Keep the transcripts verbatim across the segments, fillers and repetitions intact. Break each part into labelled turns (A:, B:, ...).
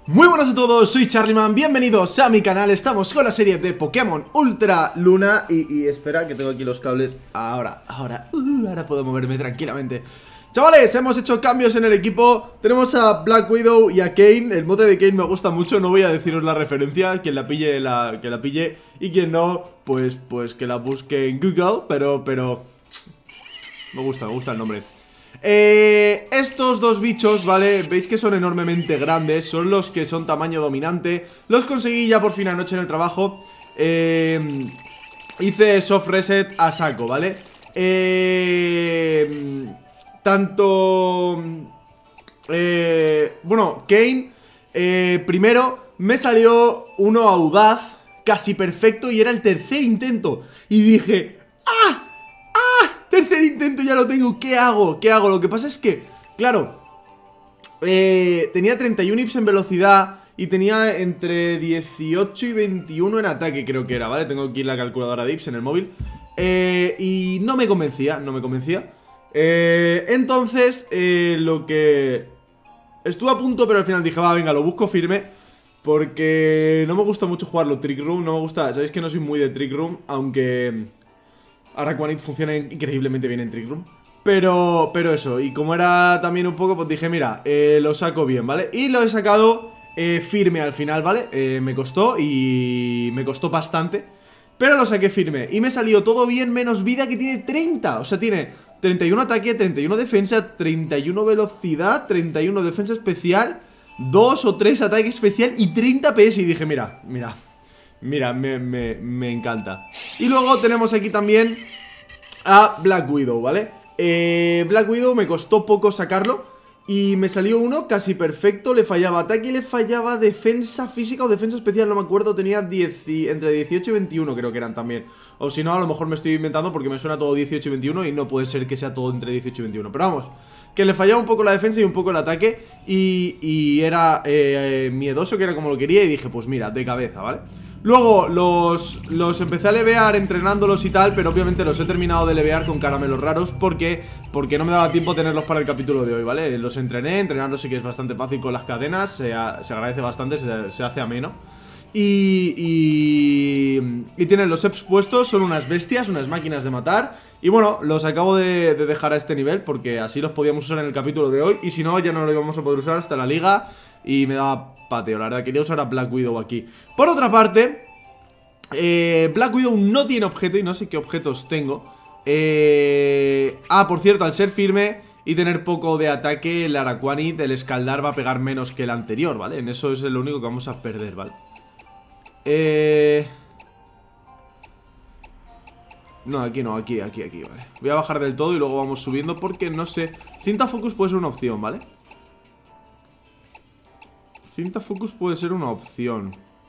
A: Muy buenas a todos, soy Charlyman, bienvenidos a mi canal. Estamos con la serie de Pokémon Ultra Luna y, y espera que tengo aquí los cables. Ahora, ahora, uh, ahora puedo moverme tranquilamente. Chavales, hemos hecho cambios en el equipo. Tenemos a Black Widow y a Kane. El mote de Kane me gusta mucho, no voy a deciros la referencia. Quien la pille, la, que la pille. Y quien no, pues, pues que la busque en Google. Pero, pero me gusta, me gusta el nombre. Eh, estos dos bichos, ¿vale? Veis que son enormemente grandes. Son los que son tamaño dominante. Los conseguí ya por fin anoche en el trabajo. eh, Hice soft reset a saco, ¿vale? Eh, tanto eh, Bueno, Kane eh, primero me salió uno audaz, casi perfecto, y era el tercer intento. Y dije, ¡ah! Tercer intento, ya lo tengo, ¿qué hago? ¿Qué hago? Lo que pasa es que, claro, eh, tenía treinta y uno I P S en velocidad y tenía entre dieciocho y veintiuno en ataque, creo que era, ¿vale? Tengo aquí la calculadora de I P S en el móvil. eh, Y no me convencía, no me convencía. eh, Entonces, eh, lo que... Estuve a punto, pero al final dije, va, venga, lo busco firme. Porque no me gusta mucho jugarlo Trick Room, no me gusta, sabéis que no soy muy de Trick Room, aunque... Araquanid funciona increíblemente bien en Trick Room. Pero, pero eso, y como era también un poco, pues dije, mira, eh, lo saco bien, ¿vale? Y lo he sacado eh, firme al final, ¿vale? Eh, me costó y me costó bastante, pero lo saqué firme. Y me salió todo bien menos vida, que tiene treinta. O sea, tiene treinta y uno ataque, treinta y uno defensa, treinta y uno velocidad, treinta y uno defensa especial, dos o tres ataque especial y treinta P S. Y dije, mira, mira Mira, me, me, me encanta. Y luego tenemos aquí también a Black Widow, ¿vale? Eh, Black Widow me costó poco sacarlo y me salió uno casi perfecto. Le fallaba ataque y le fallaba defensa física o defensa especial, no me acuerdo. Tenía diez, entre dieciocho y veintiuno creo que eran también. O si no, a lo mejor me estoy inventando porque me suena todo dieciocho y veintiuno y no puede ser que sea todo entre dieciocho y veintiuno. Pero vamos, que le fallaba un poco la defensa y un poco el ataque. Y, y era eh, miedoso, que era como lo quería. Y dije, pues mira, de cabeza, ¿vale? Luego los, los empecé a levear entrenándolos y tal, pero obviamente los he terminado de levear con caramelos raros. ¿Por qué? Porque no me daba tiempo tenerlos para el capítulo de hoy, ¿vale? Los entrené, entrenarlos sí que es bastante fácil con las cadenas. Se, se agradece bastante, se, se hace ameno. Y, y, y tienen los E P S puestos, son unas bestias, unas máquinas de matar. Y bueno, los acabo de, de dejar a este nivel porque así los podíamos usar en el capítulo de hoy. Y si no, ya no lo íbamos a poder usar hasta la liga. Y me daba pateo, la verdad, quería usar a Black Widow aquí. Por otra parte, eh, Black Widow no tiene objeto y no sé qué objetos tengo. eh, Ah, por cierto, al ser firme y tener poco de ataque, el Araquanid, el escaldar va a pegar menos que el anterior, ¿vale? En eso es lo único que vamos a perder, ¿vale? Eh... No, aquí no, aquí, aquí, aquí, vale. Voy a bajar del todo y luego vamos subiendo porque no sé. Cinta Focus puede ser una opción, ¿vale? Cinta Focus puede ser una opción.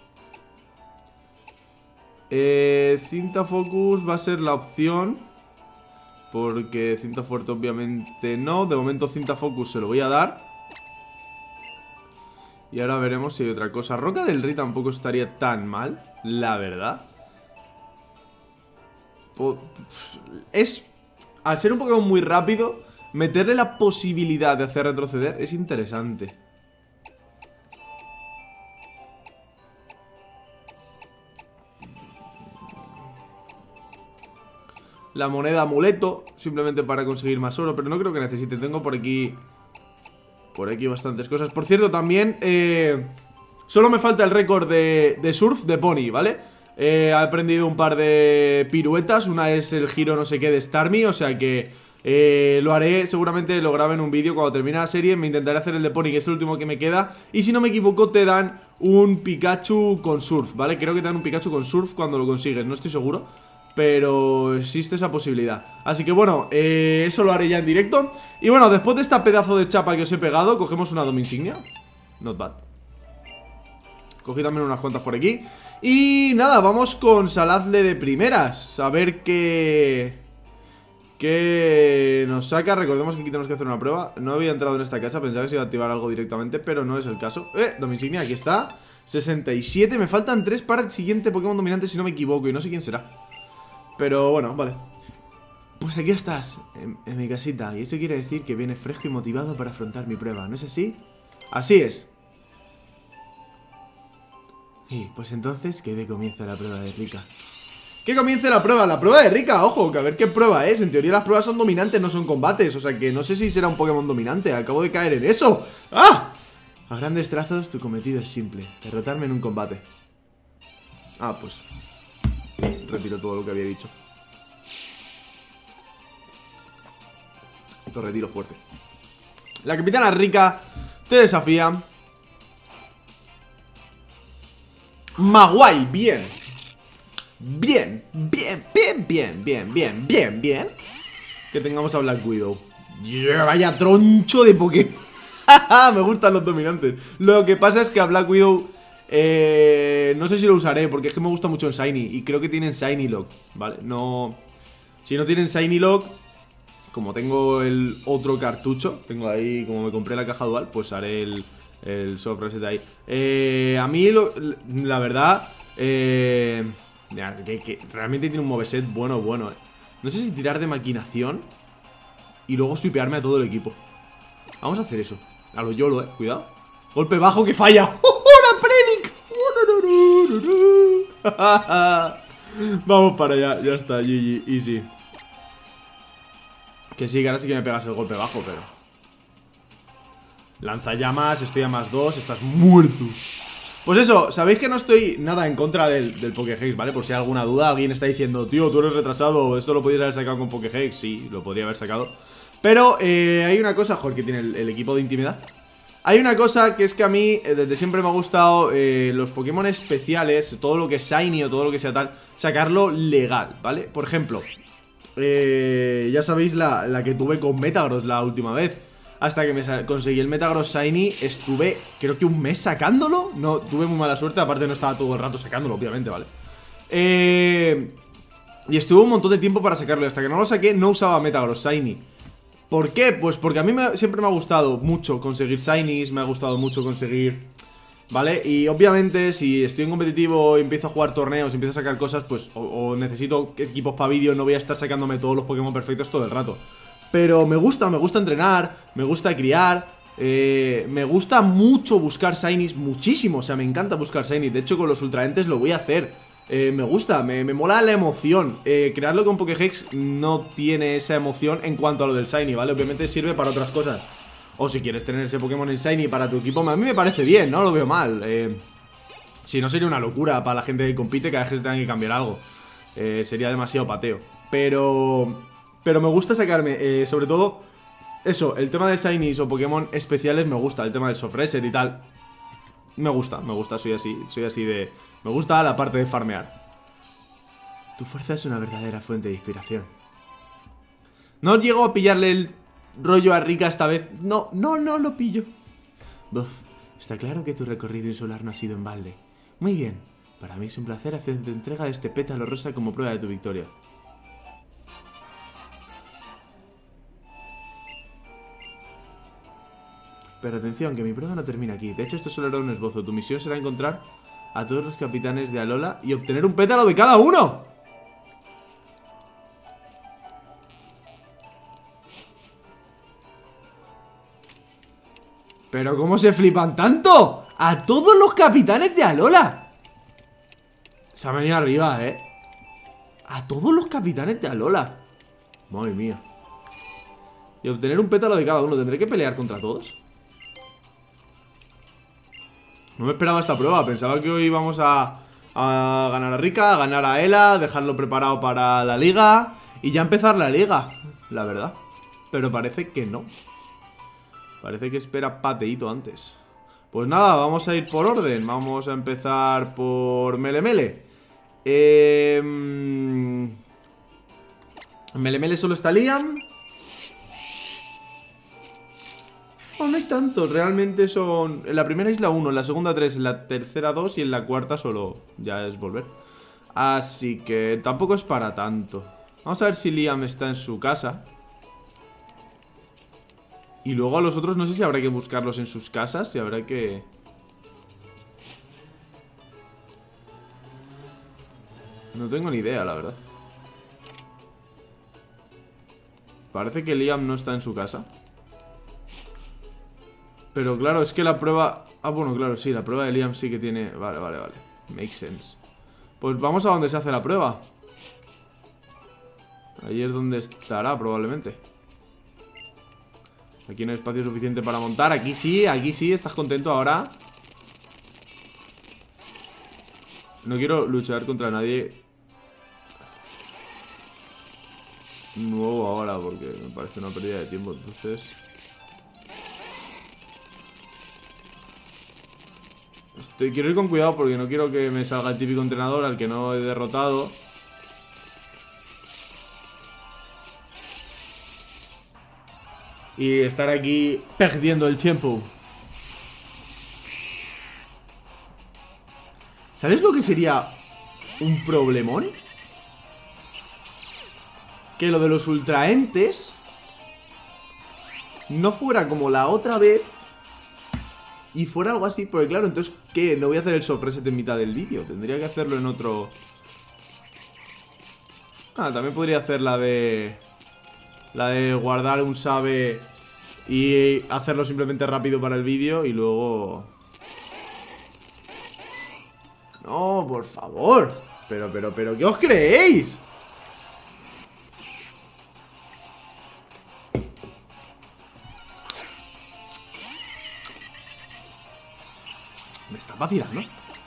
A: eh, Cinta Focus va a ser la opción porque cinta fuerte obviamente no. De momento cinta Focus se lo voy a dar. Y ahora veremos si hay otra cosa. Roca del Rey tampoco estaría tan mal, la verdad. Es... Al ser un Pokémon muy rápido, meterle la posibilidad de hacer retroceder es interesante. La moneda amuleto, simplemente para conseguir más oro, pero no creo que necesite. Tengo por aquí Por aquí bastantes cosas. Por cierto, también eh, solo me falta el récord de, de surf de Pony, ¿vale? Eh, he aprendido un par de piruetas. Una es el giro no sé qué de Starmie. O sea que eh, lo haré, seguramente lo grabe en un vídeo cuando termine la serie. Me intentaré hacer el de Pony, que es el último que me queda. Y si no me equivoco te dan un Pikachu con surf, ¿vale? Creo que te dan un Pikachu con surf cuando lo consigues, no estoy seguro, pero existe esa posibilidad. Así que bueno, eh, eso lo haré ya en directo. Y bueno, después de esta pedazo de chapa que os he pegado, cogemos una Dom Insignia. Not bad. Cogí también unas cuantas por aquí. Y nada, vamos con Saladle de primeras. A ver qué... qué nos saca. Recordemos que aquí tenemos que hacer una prueba. No había entrado en esta casa, pensaba que se iba a activar algo directamente, pero no es el caso. Eh, Dom Insignia, aquí está. sesenta y siete, me faltan tres para el siguiente Pokémon dominante si no me equivoco. Y no sé quién será. Pero bueno, vale. Pues aquí estás, en, en mi casita. Y eso quiere decir que vienes fresco y motivado para afrontar mi prueba, ¿no es así? Así es. Y pues entonces, que de comienza la prueba de Rika. Que comience la prueba, la prueba de Rika, ojo, que a ver qué prueba es. En teoría las pruebas son dominantes, no son combates. O sea que no sé si será un Pokémon dominante. Acabo de caer en eso. ¡Ah! A grandes trazos, tu cometido es simple: derrotarme en un combate. Ah, pues retiro todo lo que había dicho. Lo retiro fuerte. La capitana Rika te desafía. Maguay, bien. Bien, bien, bien, bien, bien, bien, bien, bien. Que tengamos a Black Widow. Yeah, vaya troncho de Pokémon. Me gustan los dominantes. Lo que pasa es que a Black Widow eh, no sé si lo usaré, porque es que me gusta mucho en Shiny. Y creo que tienen Shiny Lock, ¿vale? No. Si no tienen Shiny Lock, como tengo el otro cartucho, tengo ahí, como me compré la caja dual, pues haré el, el soft reset ahí. eh, A mí, lo, la verdad, eh, que, que realmente tiene un moveset bueno, bueno, eh. No sé si tirar de maquinación y luego swipearme a todo el equipo. Vamos a hacer eso. A lo YOLO, eh, cuidado. Golpe bajo que falla. ¡Oh, la Predic! Vamos para allá, ya está, G G, easy. Que sí, que ahora sí que me pegas el golpe bajo, pero lanzallamas, estoy a más dos, estás muerto. Pues eso, sabéis que no estoy nada en contra del, del Pokéhex, ¿vale? Por si hay alguna duda, alguien está diciendo: tío, tú eres retrasado, esto lo podrías haber sacado con Pokéhex. Sí, lo podría haber sacado. Pero eh, hay una cosa, joder, que tiene el, el equipo de intimidad. Hay una cosa que es que a mí eh, desde siempre me ha gustado eh, los Pokémon especiales, todo lo que es Shiny o todo lo que sea tal, sacarlo legal, ¿vale? Por ejemplo, eh, ya sabéis la, la que tuve con Metagross la última vez. Hasta que me conseguí el Metagross Shiny, estuve creo que un mes sacándolo. No, tuve muy mala suerte, aparte no estaba todo el rato sacándolo, obviamente, ¿vale? Eh, y estuve un montón de tiempo para sacarlo. Y hasta que no lo saqué, no usaba Metagross Shiny. ¿Por qué? Pues porque a mí me, siempre me ha gustado mucho conseguir Shinies, me ha gustado mucho conseguir, ¿vale? Y obviamente si estoy en competitivo y empiezo a jugar torneos y empiezo a sacar cosas, pues o, o necesito equipos para vídeo, no voy a estar sacándome todos los Pokémon perfectos todo el rato. Pero me gusta, me gusta entrenar, me gusta criar, eh, me gusta mucho buscar Shinies, muchísimo, o sea, me encanta buscar Shinies. De hecho con los Ultraentes lo voy a hacer. Eh, me gusta, me, me mola la emoción. eh, Crearlo con Pokéhex no tiene esa emoción en cuanto a lo del Shiny, ¿vale? Obviamente sirve para otras cosas. O si quieres tener ese Pokémon en Shiny para tu equipo, a mí me parece bien, no lo veo mal. eh, Si no, sería una locura para la gente que compite cada vez que se tenga que cambiar algo. eh, Sería demasiado pateo. Pero Pero me gusta sacarme, eh, sobre todo eso, el tema de Shinies o Pokémon especiales me gusta. El tema del soft reset y tal me gusta, me gusta, soy así, soy así de... Me gusta la parte de farmear. Tu fuerza es una verdadera fuente de inspiración. No llego a pillarle el rollo a Rika esta vez. No, no, no lo pillo. Buf, está claro que tu recorrido insular no ha sido en balde. Muy bien, para mí es un placer hacerte entrega de este pétalo rosa como prueba de tu victoria. Pero atención, que mi prueba no termina aquí. De hecho, esto solo era un esbozo. Tu misión será encontrar a todos los capitanes de Alola y obtener un pétalo de cada uno. ¿Pero cómo se flipan tanto? ¡A todos los capitanes de Alola! Se ha venido arriba, ¿eh? A todos los capitanes de Alola. Madre mía. Y obtener un pétalo de cada uno. ¿Tendré que pelear contra todos? No me esperaba esta prueba. Pensaba que hoy íbamos a, a ganar a Rika, a ganar a Ela, dejarlo preparado para la liga y ya empezar la liga, la verdad. Pero parece que no. Parece que espera pateíto antes. Pues nada, vamos a ir por orden. Vamos a empezar por Melemele. Eh, en Melemele solo está Liam. Oh, no hay tantos, realmente son... En la primera isla uno, en la segunda tres, en la tercera dos y en la cuarta solo ya es volver. Así que tampoco es para tanto. Vamos a ver si Liam está en su casa. Y luego a los otros no sé si habrá que buscarlos en sus casas, si habrá que... No tengo ni idea, la verdad. Parece que Liam no está en su casa. Pero claro, es que la prueba... Ah, bueno, claro, sí, la prueba de Liam sí que tiene... Vale, vale, vale. Makes sense. Pues vamos a donde se hace la prueba. Ahí es donde estará probablemente. Aquí no hay espacio suficiente para montar. Aquí sí, aquí sí, ¿estás contento ahora? No quiero luchar contra nadie nuevo ahora, porque me parece una pérdida de tiempo. Entonces Estoy, quiero ir con cuidado porque no quiero que me salga el típico entrenador al que no he derrotado. Y estar aquí perdiendo el tiempo. ¿Sabes lo que sería un problemón? Que lo de los ultraentes no fuera como la otra vez y fuera algo así. Porque claro, entonces, ¿qué? No voy a hacer el soft reset en mitad del vídeo. Tendría que hacerlo en otro... Ah, también podría hacer la de... La de guardar un save y hacerlo simplemente rápido para el vídeo y luego... No, por favor. Pero, pero, pero, ¿qué os creéis? Me está vacilando.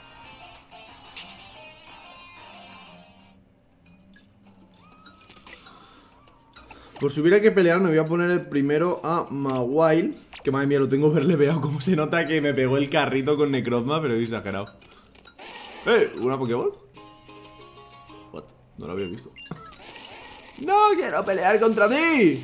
A: Por si hubiera que pelear, me voy a poner el primero a Mawile. Que madre mía, lo tengo verleveado. Como se nota que me pegó el carrito con Necrozma, pero he exagerado. ¡Eh! ¿Una Pokéball? What? No lo había visto. ¡No quiero pelear contra ti!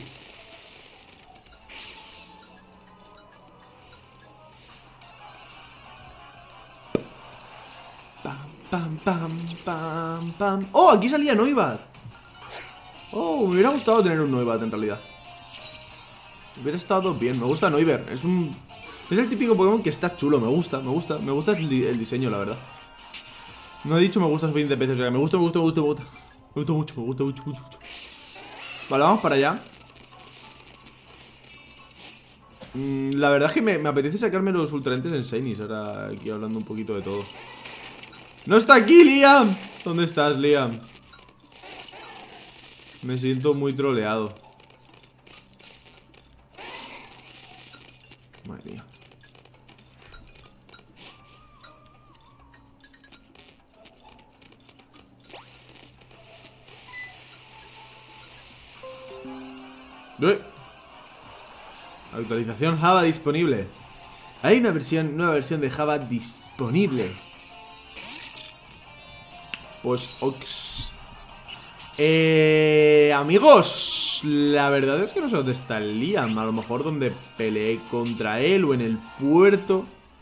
A: Pam, pam, pam, pam, pam. ¡Oh! Aquí salía Noibat. Oh, me hubiera gustado tener un Noibat en realidad. Hubiera estado bien, me gusta Noivern. Es un... Es el típico Pokémon que está chulo, me gusta, me gusta. Me gusta el, el diseño, la verdad. No he dicho me gusta suficiente veces, o sea, me gusta, me gusta, me gusta, me gusta. Me gusta mucho, me gusta mucho, mucho, mucho. Vale, vamos para allá. mm, La verdad es que me, me apetece sacarme los ultraentes en Shinies. Ahora aquí hablando un poquito de todo. ¡No está aquí, Liam! ¿Dónde estás, Liam? Me siento muy troleado. Madre mía. ¡Eh! Actualización Java disponible. Hay una versión, nueva versión de Java disponible. Pues, ox. Eh, amigos, la verdad es que no sé dónde está el Liam. A lo mejor donde peleé contra él o en el puerto.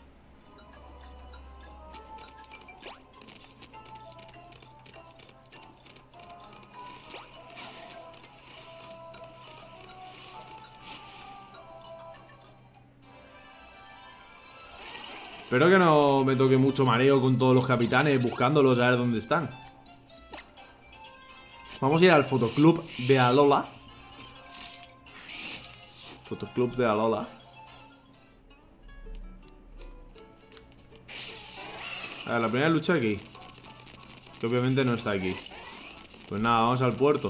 A: Espero que no me toque mucho mareo con todos los capitanes buscándolos a ver dónde están. Vamos a ir al fotoclub de Alola. Fotoclub de Alola. A ver, la primera lucha aquí. Que obviamente no está aquí. Pues nada, vamos al puerto.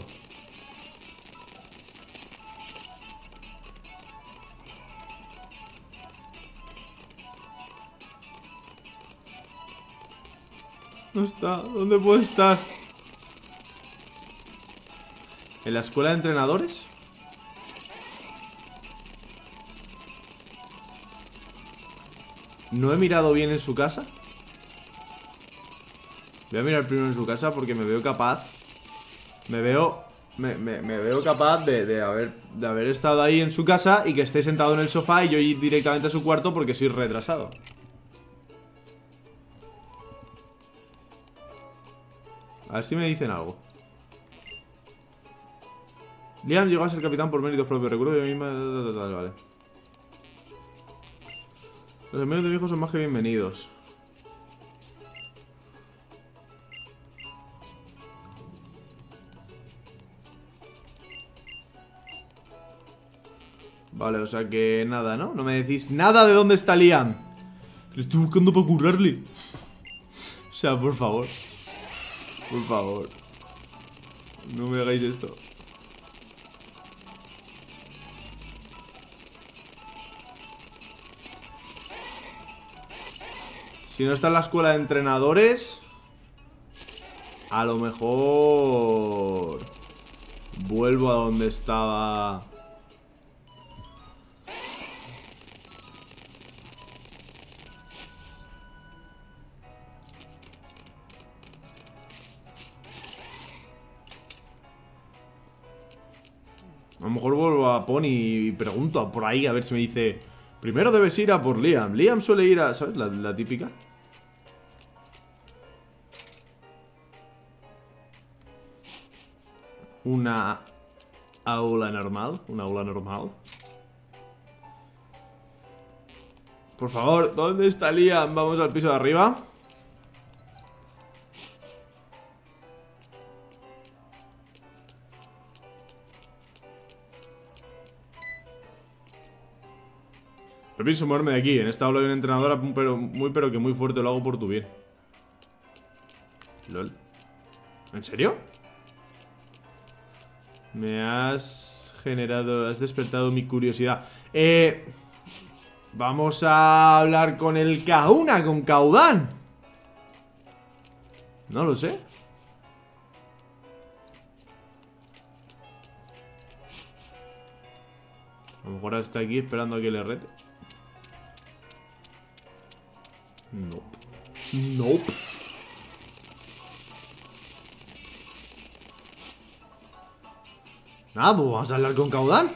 A: No está, ¿dónde puede estar? ¿En la escuela de entrenadores? ¿No he mirado bien en su casa? Voy a mirar primero en su casa porque me veo capaz. Me veo... Me, me, me veo capaz de, de, haber, de haber estado ahí en su casa y que esté sentado en el sofá y yo ir directamente a su cuarto porque soy retrasado. A ver si me dicen algo. Liam llegó a ser capitán por méritos propios. Recuerdo yo misma... Vale. Los amigos de mi hijo son más que bienvenidos. Vale, o sea que nada, ¿no? No me decís nada de dónde está Liam. Le estoy buscando para currarle. sea, por favor. Por favor. No me hagáis esto. Si no está en la escuela de entrenadores, a lo mejor vuelvo a donde estaba. A lo mejor vuelvo a Pony y pregunto por ahí a ver si me dice: primero debes ir a por Liam. Liam suele ir a... ¿Sabes? La, la típica. Una aula normal. Una aula normal. Por favor, ¿dónde está Liam? Vamos al piso de arriba. No pienso moverme de aquí. En esta aula hay una entrenadora pero, muy pero que muy fuerte. Lo hago por tu bien. Lol. ¿En serio? Me has generado... Has despertado mi curiosidad. Eh... Vamos a hablar con el Kahuna, con Caudan. No lo sé. A lo mejor ahora está aquí esperando a que le rete. Nope. Nope. Nada, pues vamos a hablar con Caudan.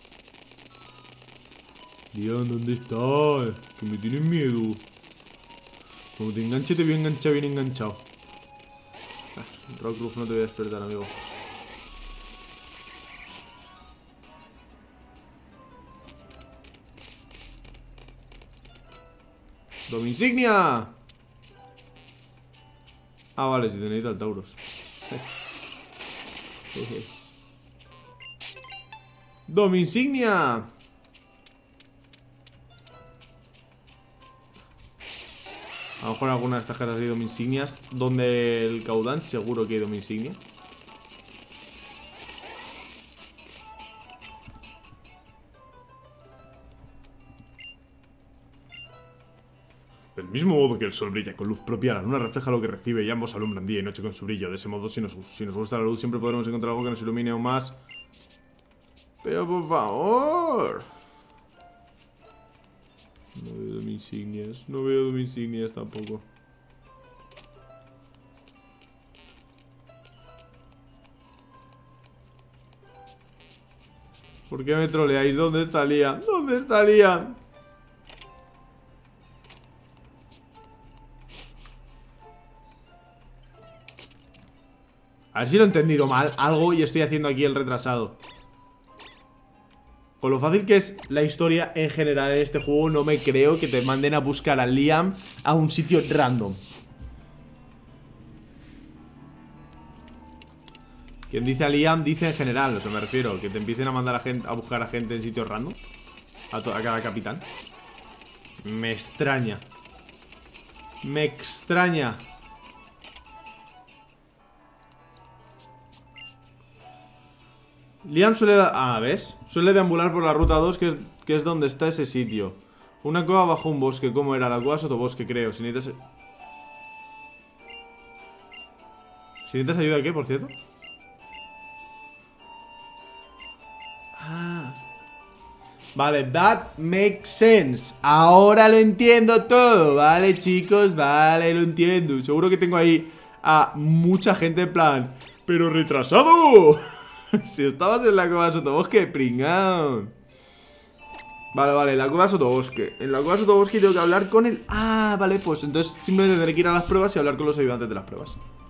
A: Dios, ¿dónde estás? Que me tienes miedo. Como te enganche, te voy a enganchar bien enganchado. Ah, Rockruff, no te voy a despertar, amigo. ¡Dominsignia! Ah, vale, si te necesita el Tauros. ¡Dominsignia! A lo mejor en alguna de estas casas hay dominsignias. Donde el Caudan, seguro que hay dominsignia. Del mismo modo que el sol brilla con luz propia, la luna refleja lo que recibe y ambos alumbran día y noche con su brillo. De ese modo, si nos, si nos gusta la luz, siempre podremos encontrar algo que nos ilumine aún más. Pero por favor. No veo dominsignias, no veo dominsignias tampoco. ¿Por qué me troleáis? ¿Dónde está Liam? ¿Dónde está Liam? A ver si lo he entendido mal algo y estoy haciendo aquí el retrasado. Con lo fácil que es la historia en general en este juego, no me creo que te manden a buscar a Liam a un sitio random. Quien dice a Liam dice en general, o sea, me refiero, que te empiecen a mandar a, gente, a buscar a gente en sitios random. A, a cada capitán. Me extraña. Me extraña. Liam suele... Ah, ¿ves? Suele deambular por la ruta dos, que es, que es donde está ese sitio. Una cueva bajo un bosque. ¿Cómo era? La cueva sotobosque, creo. Si necesitas... Si necesitas ayuda, ¿qué, por cierto? Ah. Vale, that makes sense. Ahora lo entiendo todo. Vale, chicos, vale, lo entiendo. Seguro que tengo ahí a mucha gente en plan... ¡Pero retrasado! Si estabas en la cueva de sotobosque, pringao. Vale, vale, la cueva de sotobosque. En la cueva de sotobosque tengo que hablar con el... Ah, vale, pues entonces simplemente tendré que ir a las pruebas y hablar con los ayudantes de las pruebas.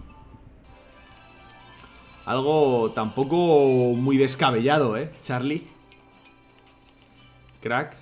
A: Algo tampoco muy descabellado, ¿eh, Charlie? Crack.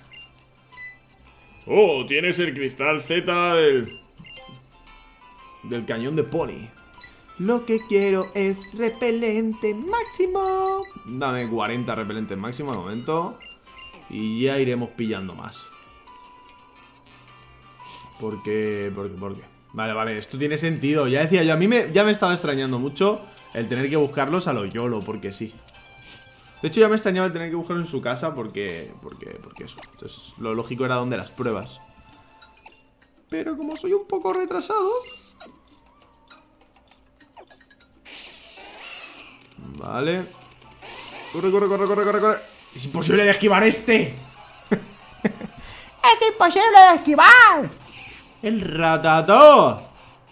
A: Oh, tienes el cristal Z del... del cañón de Pony. Lo que quiero es repelente máximo. Dame cuarenta repelentes máximo de momento. Y ya iremos pillando más. ¿Por qué? ¿Por qué? ¿Por qué? Vale, vale, esto tiene sentido. Ya decía yo, a mí me, ya me estaba extrañando mucho el tener que buscarlos a lo YOLO, porque sí. De hecho ya me extrañaba el tener que buscarlos en su casa porque, porque, porque eso. Entonces lo lógico era donde las pruebas. Pero como soy un poco retrasado... Vale. Corre, corre, corre, corre, corre, corre. Es imposible de esquivar este.
B: ¡Es imposible de esquivar!
A: El ratató.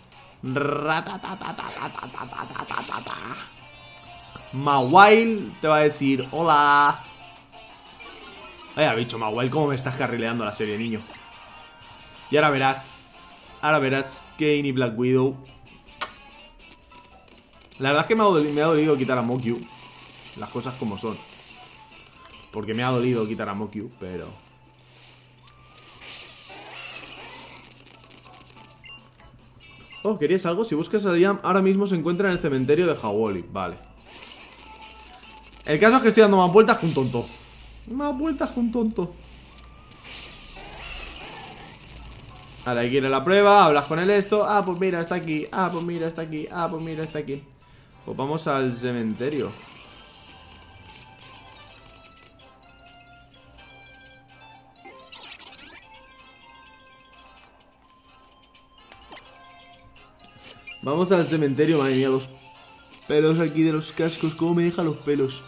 A: Mawile te va a decir hola. Vaya bicho, Mawile, cómo me estás carrileando la serie, niño. Y ahora verás. Ahora verás Kain y Black Widow. La verdad es que me ha dolido, me ha dolido quitar a Mokyu. Las cosas como son. Porque me ha dolido quitar a Mokyu, pero... Oh, ¿querías algo? Si buscas a Liam, ahora mismo se encuentra en el cementerio de Hawoli. Vale. El caso es que estoy dando más vueltas que un tonto. Más vueltas que un tonto. Ahora hay que ir a la prueba, hablas con él esto. Ah, pues mira, está aquí. Ah, pues mira, está aquí. Ah, pues mira, está aquí. Pues vamos al cementerio. Vamos al cementerio, madre mía, los pelos aquí de los cascos, cómo me dejan los pelos.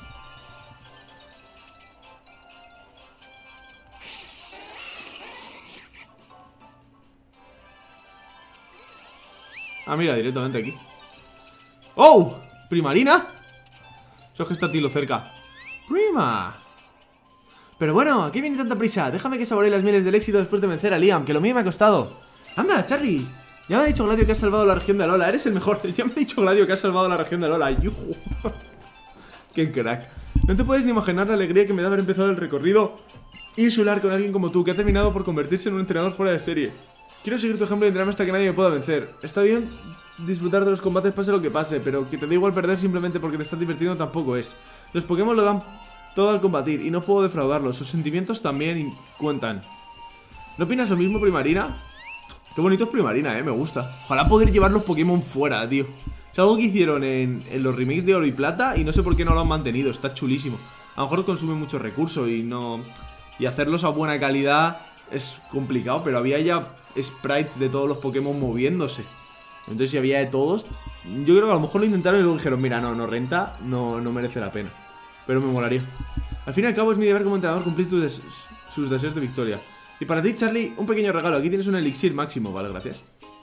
A: Ah, mira, directamente aquí. ¡Oh! ¿Primarina? Eso es que está Tilo cerca. ¡Prima! Pero bueno, ¿a qué viene tanta prisa? Déjame que saboree las mieles del éxito después de vencer a Liam, que lo mío me ha costado. ¡Anda, Charlie! Ya me ha dicho Gladio que has salvado la región de Alola. Eres el mejor. Ya me ha dicho Gladio que has salvado la región de Alola. ¡Yuhu! ¡Qué crack! No te puedes ni imaginar la alegría que me da haber empezado el recorrido insular con alguien como tú, que ha terminado por convertirse en un entrenador fuera de serie. Quiero seguir tu ejemplo y entrenarme hasta que nadie me pueda vencer. Está bien disfrutar de los combates pase lo que pase, pero que te dé igual perder simplemente porque te estás divirtiendo tampoco es. Los Pokémon lo dan todo al combatir y no puedo defraudarlos. Sus sentimientos también cuentan. ¿No opinas lo mismo, Primarina? Qué bonito es Primarina, eh, me gusta. Ojalá poder llevar los Pokémon fuera, tío. Es algo que hicieron en, en los remakes de Oro y Plata y no sé por qué no lo han mantenido, está chulísimo. A lo mejor consume mucho recurso y no... Y hacerlos a buena calidad es complicado, pero había ya sprites de todos los Pokémon moviéndose. Entonces si había de todos, yo creo que a lo mejor lo intentaron y luego dijeron, mira, no, no renta, no, no merece la pena. Pero me molaría. Al fin y al cabo es mi deber como entrenador cumplir tus des sus deseos de victoria. Y para ti, Charlie, un pequeño regalo. Aquí tienes un elixir máximo, vale, gracias.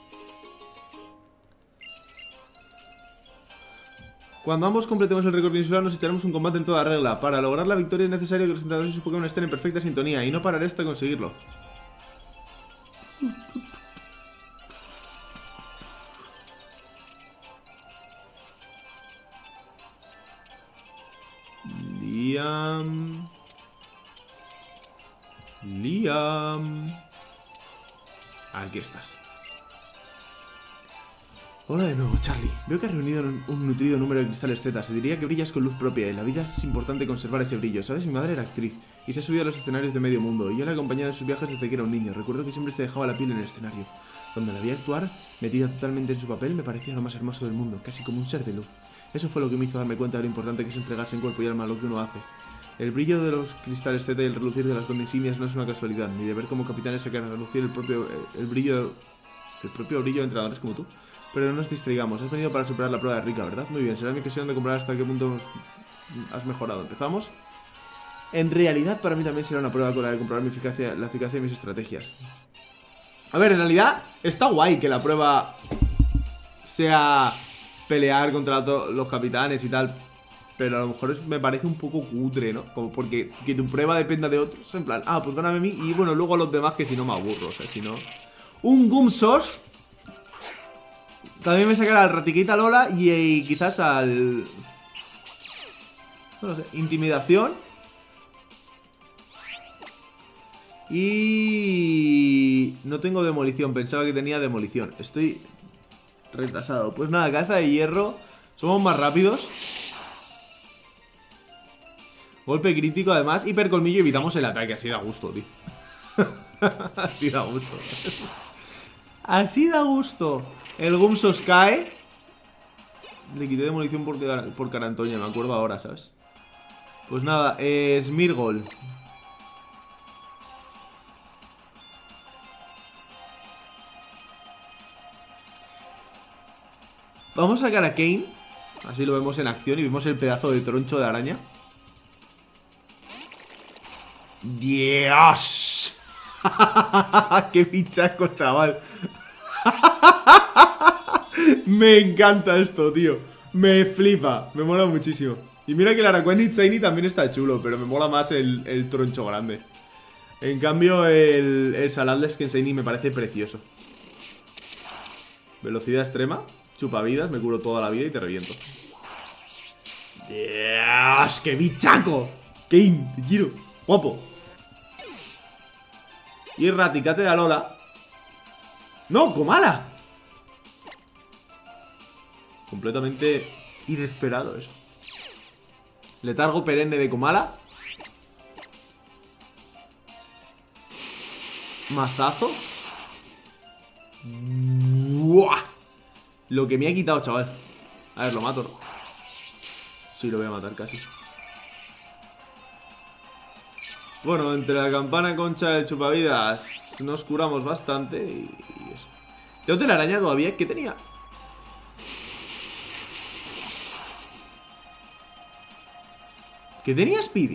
A: Cuando ambos completemos el récord insular nos echaremos un combate en toda regla. Para lograr la victoria es necesario que los entrenadores y sus Pokémon estén en perfecta sintonía y no pararé hasta conseguirlo. Liam... Liam... Aquí estás. Hola de nuevo, Charlie. Veo que has reunido un, un nutrido número de cristales Z. Se diría que brillas con luz propia. En la vida es importante conservar ese brillo. ¿Sabes? Mi madre era actriz y se ha subido a los escenarios de medio mundo. Y yo la he acompañado en sus viajes desde que era un niño. Recuerdo que siempre se dejaba la piel en el escenario. Cuando la vi actuar, metida totalmente en su papel, me parecía lo más hermoso del mundo, casi como un ser de luz. Eso fue lo que me hizo darme cuenta de lo importante que es entregarse en cuerpo y alma a lo que uno hace. El brillo de los cristales Z y el relucir de las insignias no es una casualidad. Mi deber como capitán es sacar a relucir el propio el brillo el propio brillo de entrenadores como tú. Pero no nos distraigamos. Has venido para superar la prueba de Rika, ¿verdad? Muy bien, será mi ocasión de comprobar hasta qué punto has mejorado. ¿Empezamos? En realidad para mí también será una prueba con la de comprobar mi eficacia, la eficacia de mis estrategias. A ver, en realidad está guay que la prueba sea pelear contra los capitanes y tal. Pero a lo mejor es, me parece un poco cutre, ¿no? Como porque que tu prueba dependa de otros. En plan, ah, pues gáname a mí y bueno, luego a los demás que si no me aburro. O sea, si no... Un Gumsos. También me sacará al Ratiquita Lola y, y quizás al... No sé, Intimidación. Y... No tengo Demolición, pensaba que tenía Demolición. Estoy retrasado. Pues nada, Cabeza de Hierro. Somos más rápidos. Golpe crítico, además, hipercolmillo y evitamos el ataque. Así da gusto, tío. Así da gusto. Así da gusto. El Gumsos cae. Le quité demolición por, por cara Antonia, me acuerdo ahora, ¿sabes? Pues nada, eh, Smirgol. Vamos a sacar a Kane. Así lo vemos en acción y vemos el pedazo de troncho de araña. ¡Dios! ¡Qué pichaco, chaval! Me encanta esto, tío. Me flipa, me mola muchísimo. Y mira que el Araquanid Shiny también está chulo, pero me mola más el, el troncho grande. En cambio, el, el Salandra Skin Shiny me parece precioso. Velocidad extrema, chupavidas, me curo toda la vida y te reviento. ¡Dios! ¡Qué bichaco! Kane, te quiero, guapo. Y Raticate de Alola. ¡No, Komala! Completamente inesperado eso. Letargo perenne de Komala. Mazazo. ¡Buah! Lo que me ha quitado, chaval. A ver, lo mato, ¿no? Sí, lo voy a matar casi. Bueno, entre la campana, concha, el chupavidas, nos curamos bastante y, y eso. ¿Tengo telaraña todavía? ¿Qué tenía? ¿Qué tenía Speedy?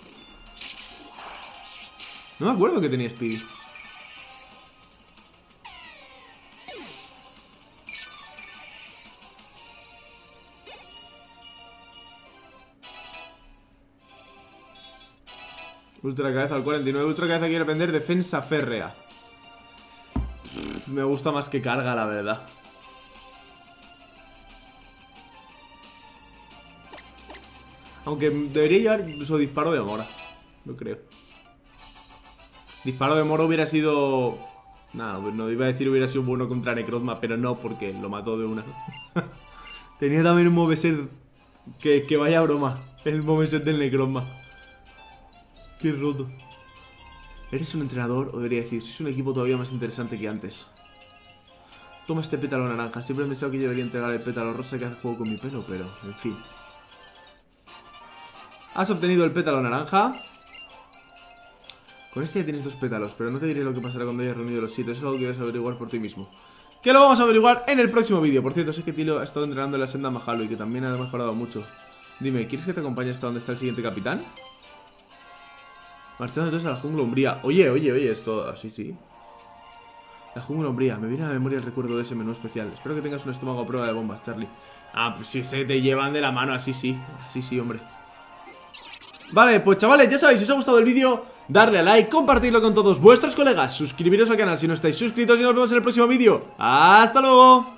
A: No me acuerdo que tenía Speedy. Ultra cabeza al cuarenta y nueve. Ultra cabeza quiere aprender defensa férrea. Me gusta más que carga, la verdad. Aunque debería llevar incluso disparo de mora. No creo. Disparo de mora hubiera sido... Nada, no, no iba a decir hubiera sido bueno contra Necrozma, pero no, porque lo mató de una. Tenía también un moveset que, que vaya broma. El moveset del Necrozma. Qué roto. ¿Eres un entrenador? O debería decir, sois un equipo todavía más interesante que antes. Toma este pétalo naranja. Siempre he pensado que yo debería entregar el pétalo rosa que hace juego con mi pelo, pero, en fin. Has obtenido el pétalo naranja. Con este ya tienes dos pétalos, pero no te diré lo que pasará cuando hayas reunido los siete. Eso es algo que debes averiguar por ti mismo. Que lo vamos a averiguar en el próximo vídeo. Por cierto, sé que Tilo ha estado entrenando en la senda Mahalo y que también ha mejorado mucho. Dime, ¿quieres que te acompañe hasta donde está el siguiente capitán? Marchando entonces a la jungla umbría. Oye, oye, oye, esto... Así, sí. La jungla umbría. Me viene a la memoria el recuerdo de ese menú especial. Espero que tengas un estómago a prueba de bombas, Charlie. Ah, pues si se te llevan de la mano, así sí. Así sí, hombre. Vale, pues chavales, ya sabéis, si os ha gustado el vídeo, darle a like, compartirlo con todos vuestros colegas, suscribiros al canal si no estáis suscritos y nos vemos en el próximo vídeo. ¡Hasta luego!